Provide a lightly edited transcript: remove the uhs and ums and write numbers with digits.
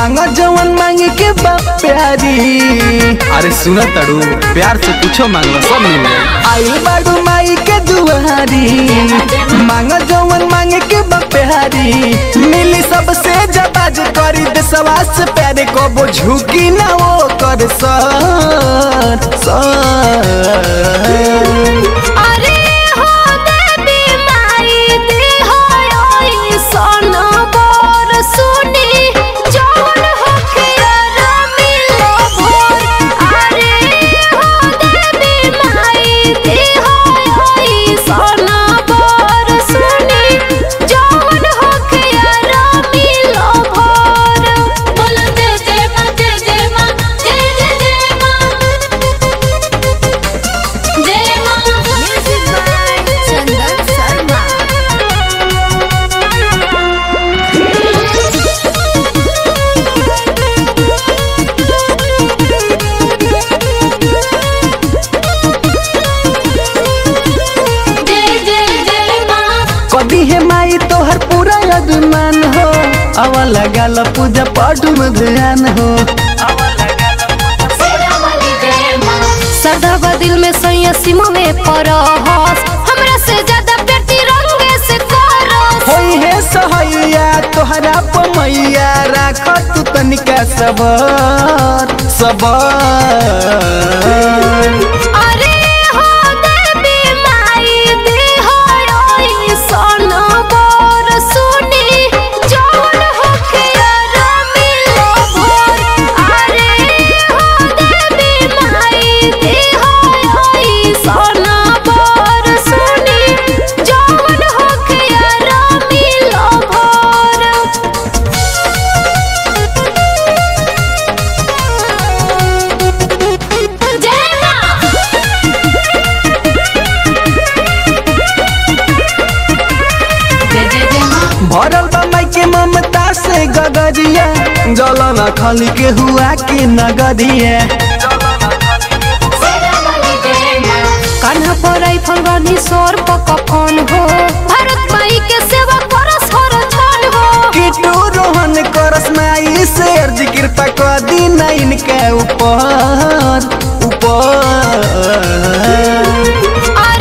मांगा जवन मांगे के बाप प्यारी। अरे सुना तड़ू प्यार से पूछो मांगला सब मिल जाए। आई बाडू माई के दुआरी मांगा जवन मांगे के बाप प्यारी। मिली सबसे जबाज करी देशवा से प्यारे को वो झुकी ना वो कर सर अरे हो देवी माई दे होई सोना बोर सुनी जौन होके मिलो भोर। अरे हो देवी माई दे होई सोना बोर सुनी जौन होके मिलो भोर। बोल दे दे मां दे दे मां दे दे दे मां दे मां। Music by Chandan Sharma. कभी है माई तोहर पूरा अभिमान हो। आवा लगा पूजा पाठ में ध्यान हो। सदा दिल में सैया सीमा में परहस हमरा से ज्यादा बेटी रंगे से करस। होई है सहैया तोहरा पमैया राख तू तनिका सबर सबर। अरे हो देवी माई दे होई सोना बोर सुनी जौन होके मिलो भोर। अरे हो देवी माई दे होई सोना बोर सुनी जौन होके मिलो भोर। जय मां। जय जय जय मां। भरल बा माई के ममता से गगरिया। जलना खाली के हुआ के नगरिया। कान्हा पर राइफल रानी सोर पकन हो भारत माई के सेवा करस हर क्षण हो। किटू रोहन करस माई से अर्जी कृपा कर दी ना इनके ऊपर ऊपर।